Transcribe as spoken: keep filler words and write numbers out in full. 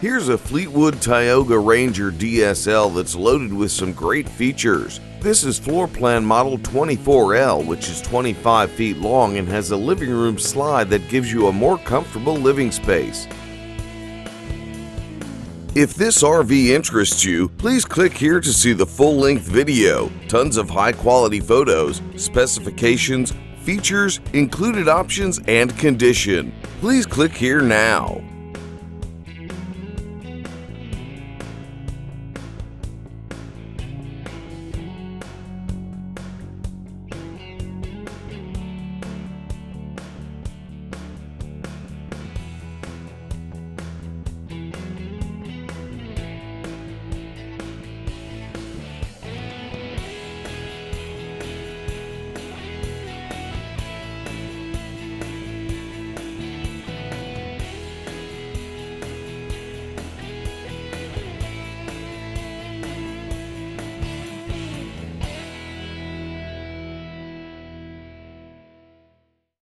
Here's a Fleetwood Tioga Ranger D S L that's loaded with some great features. This is floor plan model twenty-four L, which is twenty-five feet long and has a living room slide that gives you a more comfortable living space. If this R V interests you, please click here to see the full-length video, tons of high-quality photos, specifications, features, included options, and condition. Please click here now.